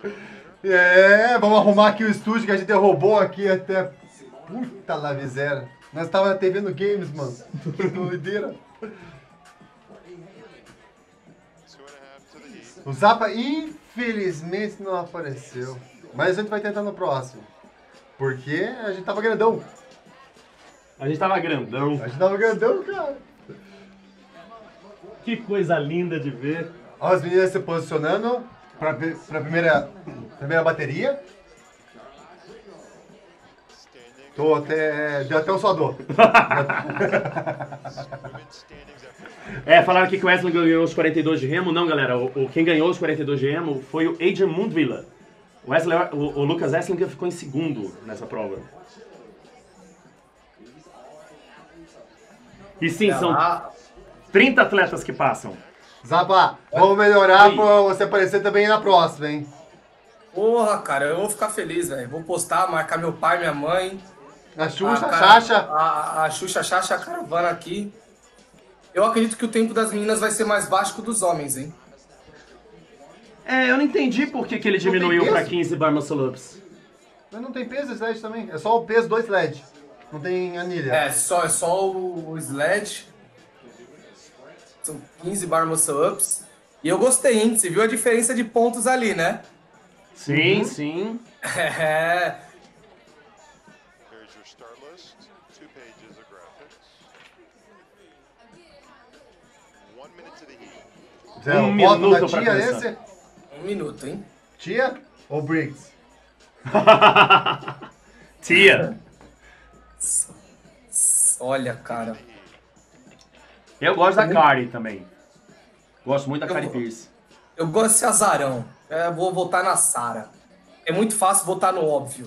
Vamos arrumar aqui o estúdio que a gente derrubou aqui até... Puta lá, miséria. Nós tava na TV no Games, mano. Doideira. O Zappa, infelizmente, não apareceu. Mas a gente vai tentar no próximo. Porque a gente tava grandão. A gente tava grandão. A gente tava grandão, cara. Que coisa linda de ver. Ó, as meninas se posicionando pra primeira bateria. Deu até um suador. Falaram aqui que o Wesley ganhou os 42 de remo. Não, galera, quem ganhou os 42 de remo foi o Adrian Mundvilla. O Lucas Esslinger ficou em segundo nessa prova. E sim, são 30 atletas que passam. Zappa, vamos melhorar pra você aparecer também na próxima, hein? Porra, cara, eu vou ficar feliz, velho. Vou postar, marcar meu pai, minha mãe. A Xuxa, a Xaxa. A Xuxa, a Xaxa, a caravana aqui. Eu acredito que o tempo das meninas vai ser mais baixo que o dos homens, hein? Eu não entendi por que ele diminuiu pra 15 bar muscle ups. Mas não tem peso esse sled também. É só o peso do sled. Não tem anilha. É só o sled. São 15 bar muscle ups. E eu gostei, hein? Você viu a diferença de pontos ali, né? Sim, sim. É. Um minuto pra tia esse? 1 minuto, hein? Tia ou Briggs? Tia. Olha, cara. Eu gosto da Kari também. Gosto muito da Kari Pierce. Eu gosto desse azarão. Vou votar na Sarah. É muito fácil votar no óbvio.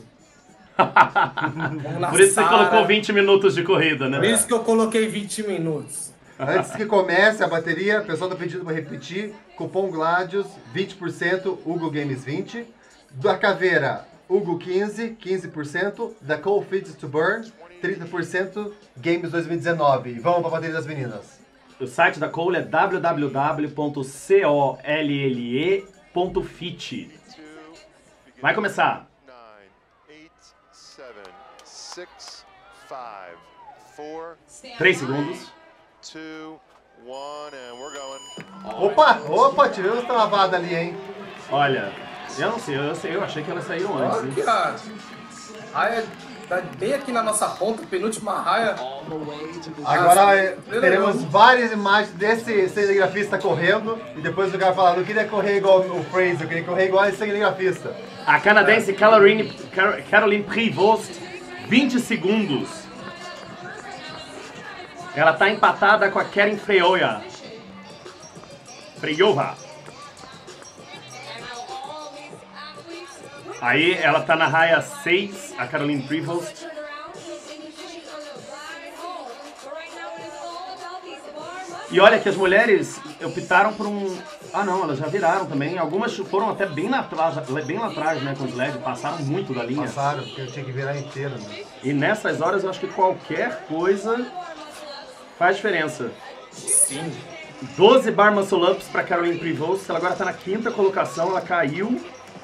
Por isso Sarah. Você colocou 20 minutos de corrida, né? Por isso que eu coloquei 20 minutos. Antes que comece a bateria, o pessoal tá pedindo para repetir. Cupom Gladius, 20%, Hugo Games 20%. Da Caveira, Hugo 15%. Da Cold Fit to Burn, 30%, Games 2019. E vamos para a bateria das meninas. O site da Cole é www.colle.fit. Vai começar. 3 segundos. Opa, tirou essa lavada ali, hein? Olha, eu não sei, eu achei que elas saíram antes. Olha, raia tá bem aqui na nossa ponta, penúltima raia. Agora teremos várias imagens desse cinegrafista correndo e depois o cara fala, não queria correr igual o Fraser, eu queria correr igual esse cinegrafista. A canadense Caroline Prevost, 20 segundos. Ela tá empatada com a Karen Freyova. Aí ela tá na raia 6, a Caroline Prevost. E olha que as mulheres optaram por um... Ah não, elas já viraram também. Algumas foram até bem lá atrás, né, com os LED, passaram muito da linha. Passaram, porque eu tinha que virar inteiro, né? E nessas horas eu acho que qualquer coisa faz diferença. Sim. 12 bar muscle ups para Caroline Prevost, ela agora está na 5ª colocação, ela caiu.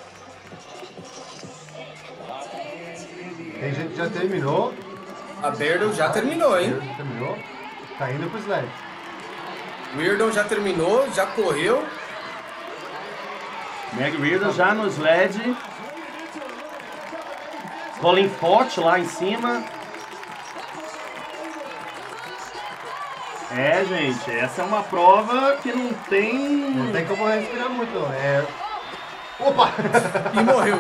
Tem gente que já terminou. A Beardle já terminou, hein? Já terminou. Tá indo pro sled. Weirdo já terminou, já correu. Meg Weirdo já no sled. Colin Fott lá em cima. Gente, essa é uma prova que não tem... Não tem como respirar muito, não. Opa! E morreu.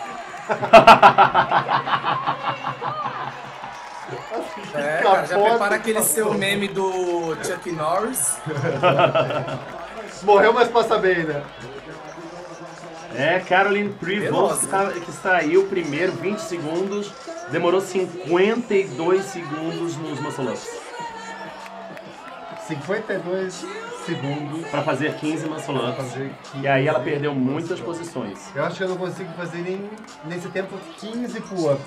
Cara, já prepara aquele seu meme do Chuck Norris. Morreu, mas passa bem, né? Caroline Prevost que saiu primeiro, 20 segundos. Demorou 52 segundos nos muscle-ups. 52 segundos para fazer 15 muscle-ups. E aí ela perdeu muitas posições. Eu acho que eu não consigo fazer nesse tempo 15 pull-ups.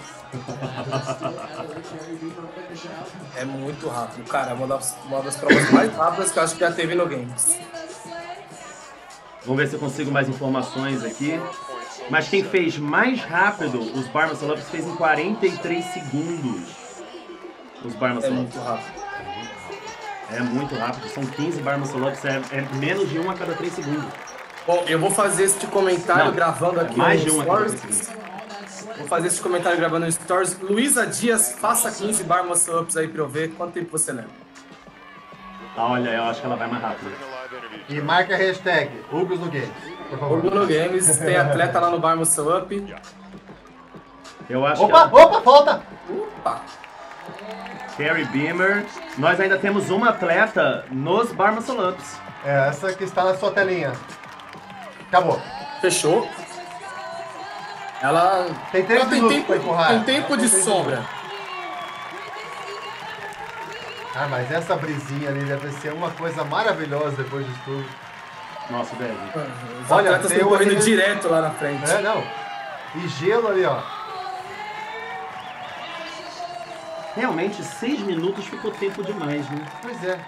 É muito rápido, cara. Uma das provas mais rápidas que eu acho que já teve no Games. Vamos ver se eu consigo mais informações aqui. Mas quem fez mais rápido os bar muscle ups fez em 43 segundos. Os bar muscle ups. Muito rápido. É muito rápido, são 15 bar muscle ups, é menos de um a cada 3 segundos. Bom, eu vou fazer este comentário gravando aqui mais no de um a cada 3 Stories. segundos. Vou fazer esse comentário gravando no Stories. Luísa Dias, faça 15 bar muscle ups aí pra eu ver quanto tempo você leva. Olha, eu acho que ela vai mais rápido. E marca a hashtag Hugos no Games, por O favor. Bruno Games, tem atleta lá no bar muscle up. Eu acho Opa, falta! Opa! Carrie Beamer. Nós ainda temos uma atleta nos bar muscle ups. É essa que está na sua telinha. Acabou. Fechou. Ela Tem 3 ela minutos tempo, pra empurrar. tem tempo de Tem 3 sobra. Ah, mas essa brisinha ali deve ser uma coisa maravilhosa depois disso tudo. Nossa, deve. Os Olha, atletas tem estão uma correndo ali- direto lá na frente. É, não. E gelo ali, ó. Realmente, 6 minutos ficou tempo demais, né? Pois é.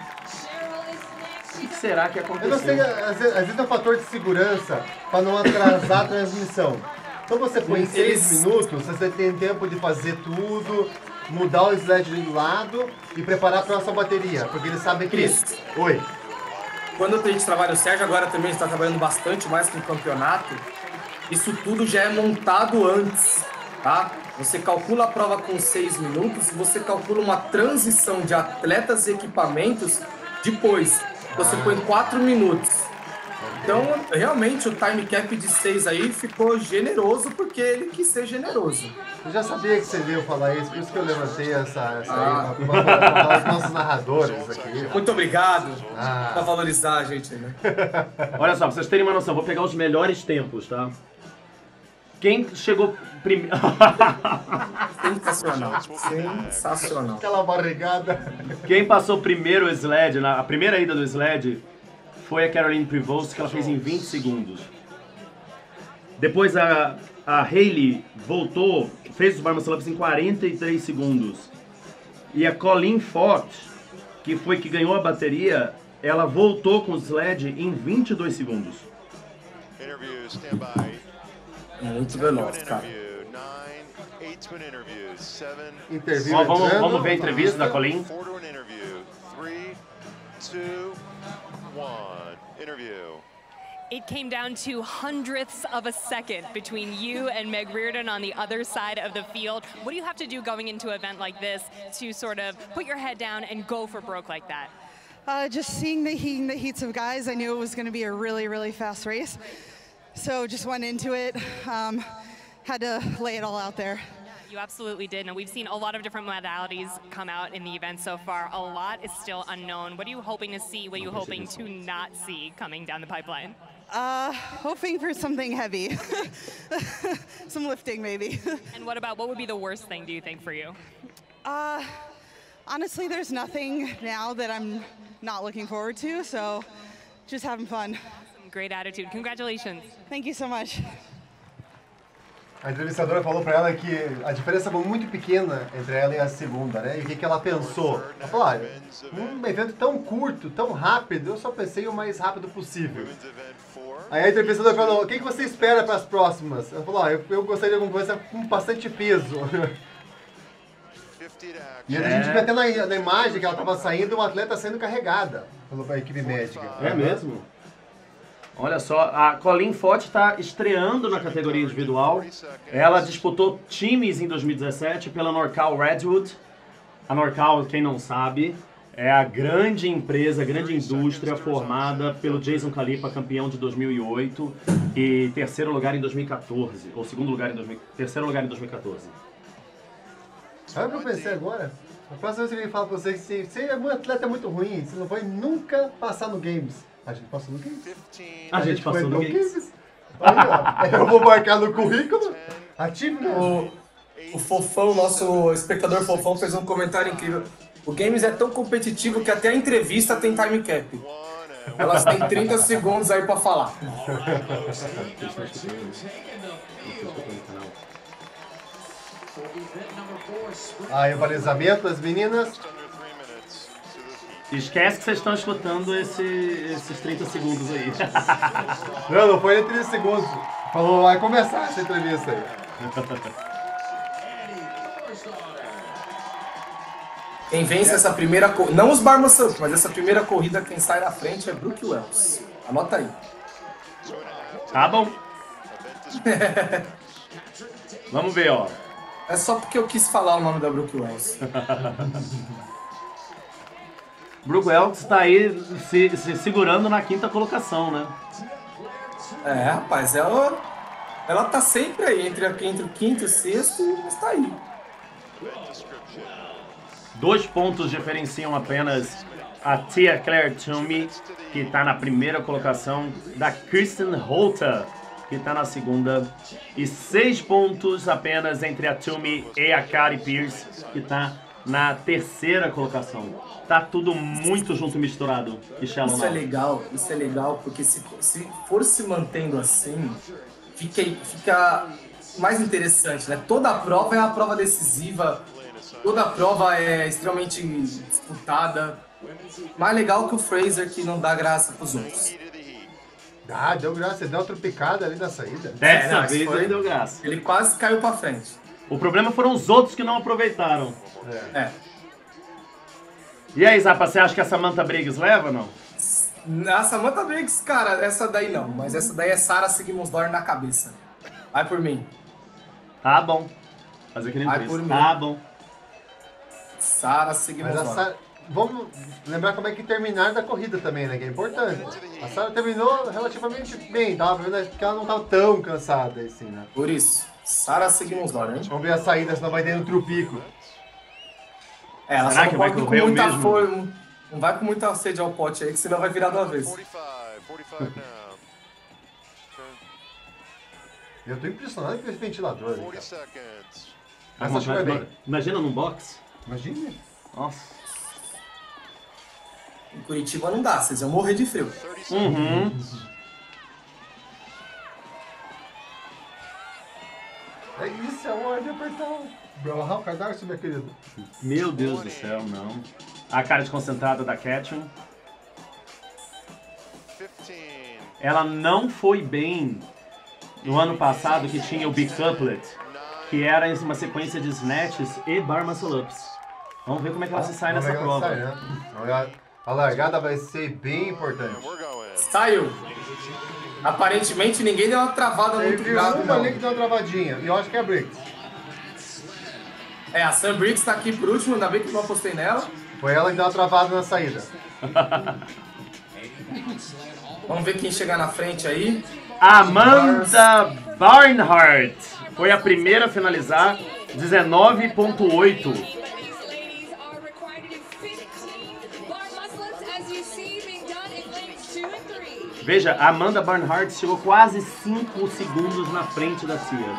O que será que Eu aconteceu? não sei, às vezes é um fator de segurança para não atrasar a transmissão. Então você põe 6 minutos, você tem tempo de fazer tudo, mudar o sled do lado e preparar a próxima bateria. Porque eles sabem que... Isso. Oi. Quando a gente trabalha, o Sérgio agora também está trabalhando bastante mais com o campeonato, isso tudo já é montado antes, tá? Você calcula a prova com 6 minutos, você calcula uma transição de atletas e equipamentos depois. Você põe 4 minutos. Então, realmente, o time cap de 6 aí ficou generoso porque ele quis ser generoso. Eu já sabia que você veio falar isso, por isso que eu levantei essa aí, pra falar os nossos narradores aqui. Muito obrigado Ah. pra valorizar a gente, né? Olha só, pra vocês terem uma noção, vou pegar os melhores tempos, tá? Quem chegou primeiro... Sensacional. Sensacional. Aquela barrigada. Quem passou primeiro o sled, a primeira ida do sled, foi a Caroline Prevost, que ela fez em 20 segundos. Depois a Hayley voltou, fez os bar muscle ups em 43 segundos. E a Colleen Fott, que foi que ganhou a bateria, ela voltou com o sled em 22 segundos. Interview, stand by. Muito veloz, cara. Interview, 9, 8 to an interview, 7, Interview Ó, vamos entrando, ver a entrevista da Colleen. 4 to an interview, 3, 2, 1, interview. It came down to hundredths of a second between you and Meg Reardon on the other side of the field. What do you have to do going into an event like this to sort of put your head down and go for broke like that? Just seeing the heats of guys, I knew it was going to be a really, really fast race. So just went into it, had to lay it all out there. You absolutely did. And we've seen a lot of different modalities come out in the event so far. A lot is still unknown. What are you hoping to see? What are you hoping to not see coming down the pipeline? Hoping for something heavy. Some lifting, maybe. And what would be the worst thing, do you think, for you? Honestly, there's nothing now that I'm not looking forward to, so just having fun. Some great attitude. Congratulations. Thank you so much. A entrevistadora falou pra ela que a diferença foi muito pequena entre ela e a segunda, né? E o que ela pensou? Ela falou, olha, um evento tão curto, tão rápido, eu só pensei o mais rápido possível. Women's event 4. Aí a entrevistadora falou, o que você espera para as próximas? Ela falou, eu gostaria de alguma coisa com bastante peso. 50 to E action. a gente vê até na imagem que ela estava saindo, uma atleta sendo carregada pela equipe médica. É mesmo? Olha só, a Colleen Fott está estreando na categoria individual. Ela disputou times em 2017 pela Norcal Redwood. A Norcal, quem não sabe, é a grande empresa, a grande indústria formada pelo Jason Khalipa, campeão de 2008 e terceiro lugar em 2014, ou terceiro lugar em 2014. Sabe o que eu pensei agora? A próxima vez que ele fala pra você que você é um atleta muito ruim, você não vai nunca passar no Games. A gente passou no Games. 15, A gente passou no Games. Aí, ó, eu vou marcar no currículo. Ativo. O Fofão, nosso espectador Fofão, fez um comentário incrível. O Games é tão competitivo que até a entrevista tem time cap. Elas têm 30 segundos aí pra falar. Aí o balizamento das meninas. under 3 minutes. So this Esquece que vocês estão escutando esses 30 segundos aí. Não fui nem 30 segundos. Falou, vai começar essa entrevista aí. Quem vence essa primeira corrida, não os Bar Muscle Ups, mas essa primeira corrida, quem sai na frente é Brooke Wells. Anota aí. Tá bom. Vamos ver, ó. É só porque eu quis falar o nome da Brooke Wells. Brooke Wells está aí se segurando na 5ª colocação, né? É, rapaz, ela tá sempre aí, entre o 5º e o 6º, mas tá aí. 2 pontos diferenciam apenas a Tia Claire Toomey, que está na 1ª colocação, da Kristen Holter, que está na 2ª, e 6 pontos apenas entre a Toomey e a Cari Pierce, que está na 3ª colocação. Tá tudo muito junto e misturado. Isso é legal, porque se for se mantendo assim, fica mais interessante, né? Toda a prova é uma prova decisiva, toda a prova é extremamente disputada. Mais legal que o Fraser, que não dá graça pros outros. Ah, deu graça, deu uma tropicada ali na saída. Dessa vez ele deu graça. Ele quase caiu pra frente. O problema foram os outros que não aproveitaram. É. E aí, Zapa, você acha que a Samantha Briggs leva ou não? A Samantha Briggs, cara, essa daí não. Mas essa daí é Sarah Sigmundsdóttir na cabeça. Vai por mim. Tá bom. Fazer que nem Vai fez. por mim. Tá bom. Sarah Mas Sigmundsdóttir. vamos lembrar como é que terminaram da corrida também, né? Que é importante. A Sarah terminou relativamente bem, tava vendo que ela não tava tão cansada assim, né? Por isso, Sarah Sigmundsdóttir, hein? Vamos ver a saída, senão vai ter no trupico. É, ela Será só que não vai pode ir com correr o muita mesmo? força. Não vai com muita sede ao pote aí, que senão vai virar de uma vez. 45 now. Eu tô impressionado com esse ventilador ali, 40 cara. seconds. Essa acho que vai bem. Imagina num box. Imagina. Nossa. Em Curitiba não dá, vocês iam morrer de frio. 30 seconds. Uhum. É isso, é hora de apertar o cadarço, meu querido. Meu Deus do céu, não. A cara desconcentrada da Catherine. 15. Ela não foi bem no ano passado, que tinha o Big Couplet, que era em uma sequência de snatches e bar muscle ups. Vamos ver como é que ela se sai nessa Vamos ver prova. como sai, né? A largada vai ser bem importante. We're going. Saiu. Aparentemente ninguém deu uma travada muito Teve grave, uma não. ali que deu uma travadinha, e eu acho que é a Briggs. É, a Sam Briggs tá aqui por último, ainda bem que eu não apostei nela. Foi ela que deu uma travada na saída. Vamos ver quem chegar na frente aí. Amanda Barnhart foi a primeira a finalizar, 19.8. Veja, a Amanda Barnhart chegou quase 5 segundos na frente da Cia.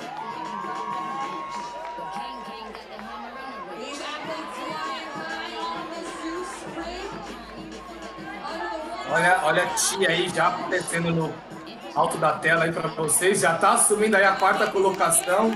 Olha a tia aí já aparecendo no alto da tela aí pra vocês. Já tá assumindo aí a 4ª colocação.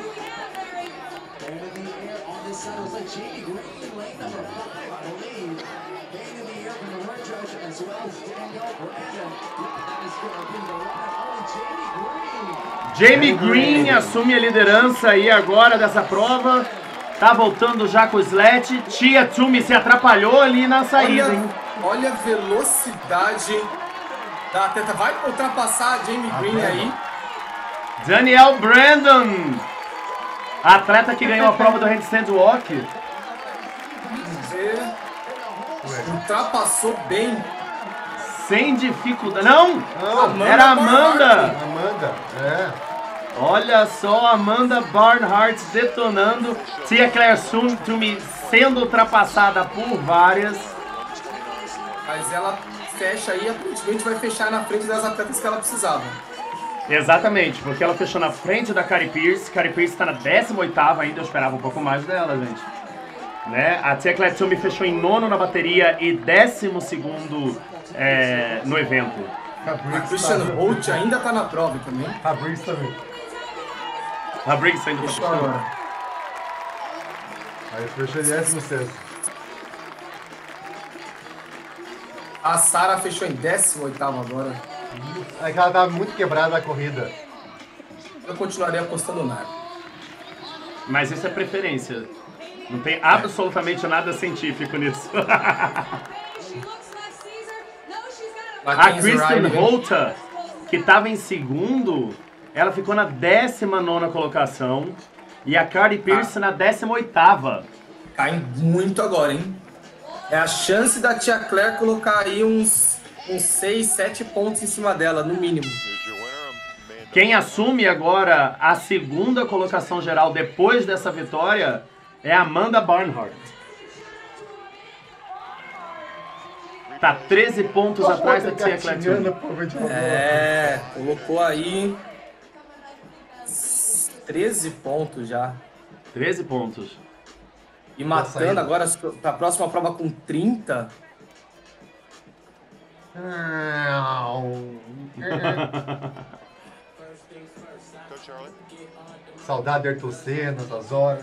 Jamie Green assume a liderança aí agora dessa prova. Tá voltando já com o slat. Tia Toomey se atrapalhou ali na saída, hein? Olha a velocidade da atleta. Vai ultrapassar a Jamie Green aí. Danielle Brandon, a atleta que ganhou a prova do handstand walk. Ultrapassou bem. Sem dificuldade. Não! Não, Era a Amanda! Amanda, é. Olha só, Amanda Barnhart detonando. Tia Claire Toomey sendo ultrapassada por várias. Mas ela fecha aí, aparentemente vai fechar na frente das atletas que ela precisava. Exatamente, porque ela fechou na frente da Cari Pierce. Cari Pierce está na 18ª ainda, eu esperava um pouco mais dela, gente. Né? A Tia Claire Toomey fechou em 9º na bateria e 12º no evento. A Christian Holt ainda tá na prova também. A Briggs também. A Briggs saindo Fechou pra agora. Aí fechou em 16º. A Sarah fechou em 18º agora. É que ela tava muito quebrada a corrida. eu continuaria apostando no Narco. Mas isso é preferência. Não tem absolutamente nada científico nisso. A Kristen Holter, que estava em segundo, ela ficou na 19ª colocação. E a Carly Pearce na 18ª. Cai muito agora, hein? É a chance da tia Claire colocar aí uns 6, 7 pontos em cima dela, no mínimo. Quem assume agora a 2ª colocação geral depois dessa vitória é a Amanda Barnhart. Tá 13 pontos atrás da tia Claire. Colocou aí 13 pontos já. 13 pontos. E matando agora pra próxima prova com 30. Saudade de Ayrton Senna, essas horas.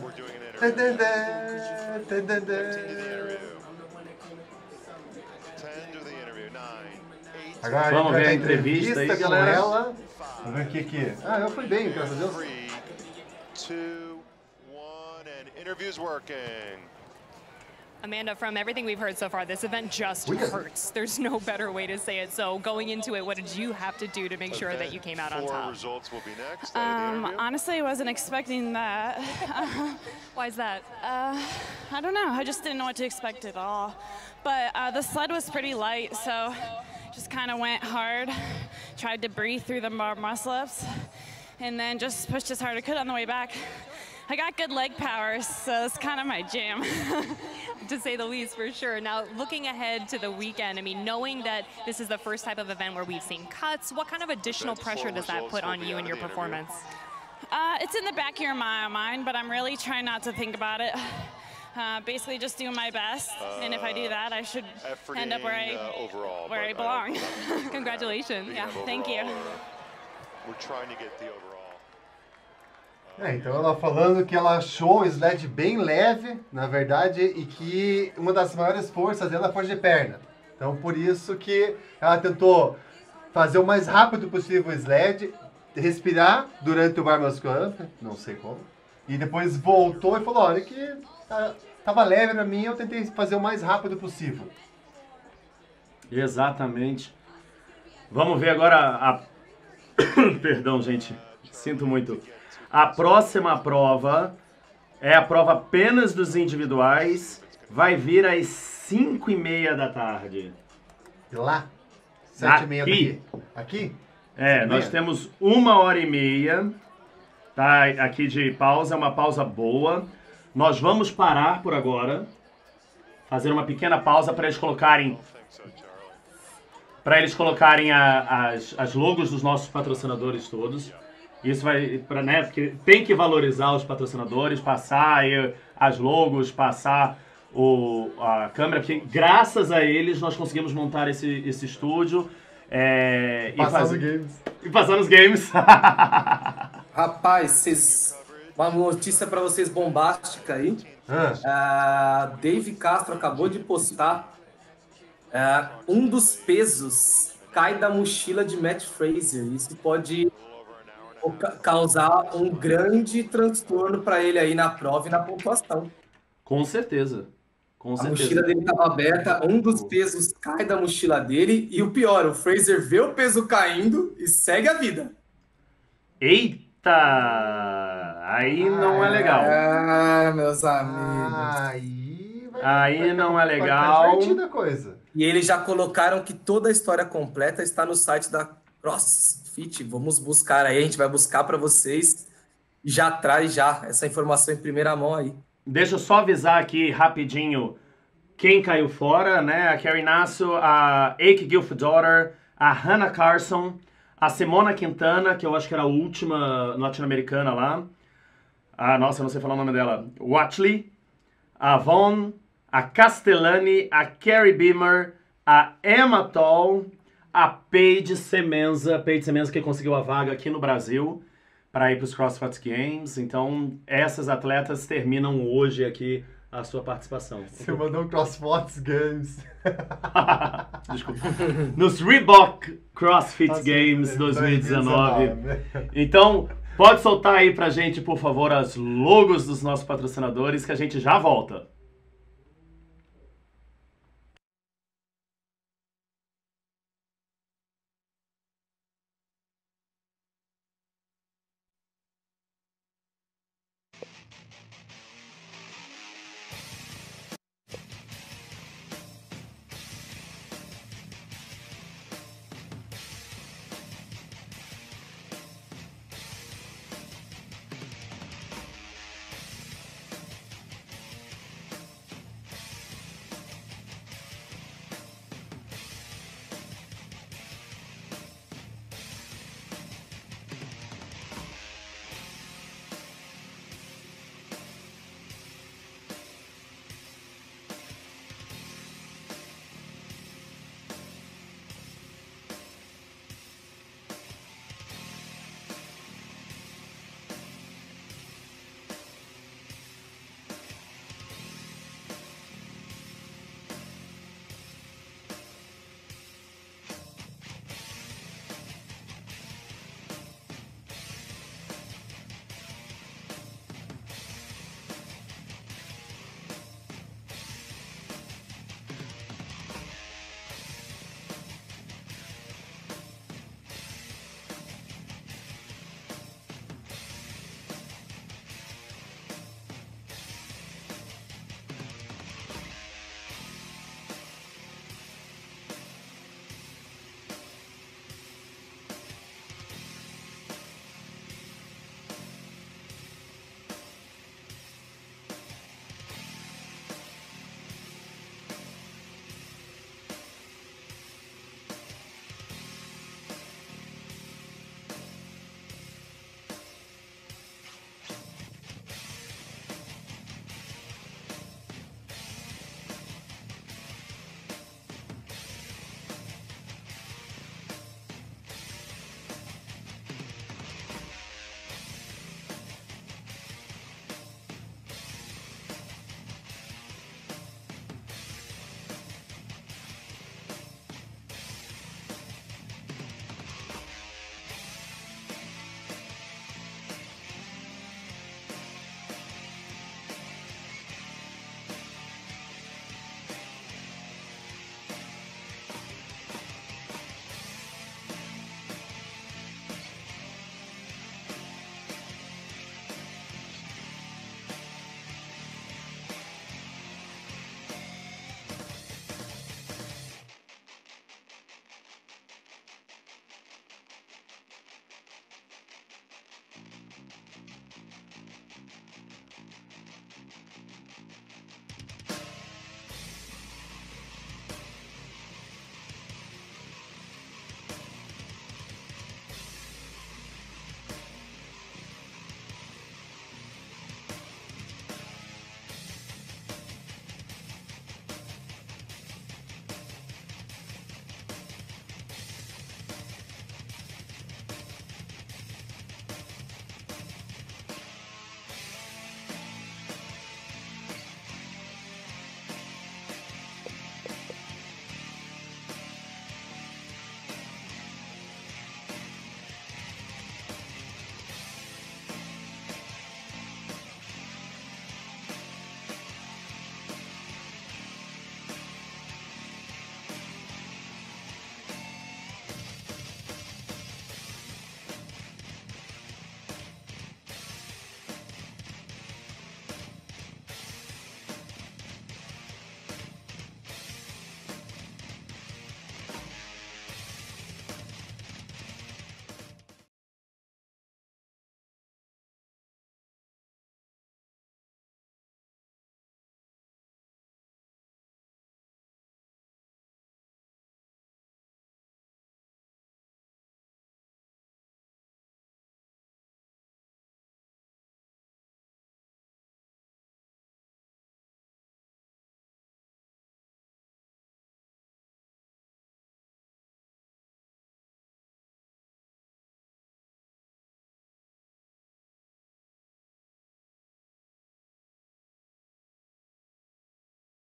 Agora vamos ver a entrevista aí, com galera. ela. Vamos ver o que que... eu fui bem, graças a Deus. 3, 2, 1, and interviews working. Amanda, from everything we've heard so far, this event just hurts. There's no better way to say it. So going into it, what did you have to do to make sure that you came out on 4 top? results will be next. Out of the interview. Honestly, I wasn't expecting that. Why is that? I don't know. I just didn't know what to expect at all. But the sled was pretty light, so just kind of went hard. Tried to breathe through the muscle-ups, and then just pushed as hard as I could on the way back. I got good leg power, so it's kind of my jam. To say the least, for sure. Now, looking ahead to the weekend, I mean, knowing that this is the first type of event where we've seen cuts, what kind of additional pressure does that put on you and your performance? It's in the back of your mind, but I'm really trying not to think about it. Basically just doing my best, and if I do that, I should end up where I belong. Congratulations. Yeah, thank you. We're trying to get the overall. Então ela falando que ela achou o sled bem leve, na verdade, e que uma das maiores forças dela é a força de perna. Então por isso que ela tentou fazer o mais rápido possível o sled, respirar durante o barbell squat, não sei como, e depois voltou e falou, olha que tava leve pra mim, eu tentei fazer o mais rápido possível. Exatamente. Vamos ver agora a... Perdão, gente. Sinto muito. A próxima prova é a prova apenas dos individuais. Vai vir às 5h30 da tarde. E lá? 7h30 daqui. Aqui? Nós temos 1h30. Tá, aqui de pausa, é uma pausa boa. Nós vamos parar por agora. Fazer uma pequena pausa para eles colocarem... as logos dos nossos patrocinadores todos. Isso vai, né, porque tem que valorizar os patrocinadores, passar aí as logos, passar a câmera, porque graças a eles nós conseguimos montar esse estúdio. E passar nos games. Rapaz, uma notícia para vocês bombástica aí. Dave Castro acabou de postar um dos pesos cai da mochila de Matt Fraser. Isso pode causar um grande transtorno para ele aí na prova e na pontuação. Com certeza. A mochila dele estava aberta, um dos pesos cai da mochila dele e o pior, o Fraser vê o peso caindo e segue a vida. Eita! Aí não é legal. Meus amigos. Aí não é legal. Vai divertida a coisa. E eles já colocaram que toda a história completa está no site da CrossFit. Vamos buscar aí, a gente vai buscar para vocês. Já traz essa informação em primeira mão aí. Deixa eu só avisar aqui rapidinho quem caiu fora, né? A Carrie Nasso, a Ake Gilfdaughter, a Hannah Carson, a Simona Quintana, que eu acho que era a última latino-americana lá. Nossa, eu não sei falar o nome dela. Watley, a Vaughn, a Castellani, a Carrie Beamer, a Emma Toll, a Paige Semenza que conseguiu a vaga aqui no Brasil para ir para os CrossFit Games. Então, essas atletas terminam hoje aqui a sua participação. Você mandou um CrossFit Games. Desculpa. Nos Reebok CrossFit Games 2019. Então, Pode soltar aí pra gente, por favor, as logos dos nossos patrocinadores, que a gente já volta.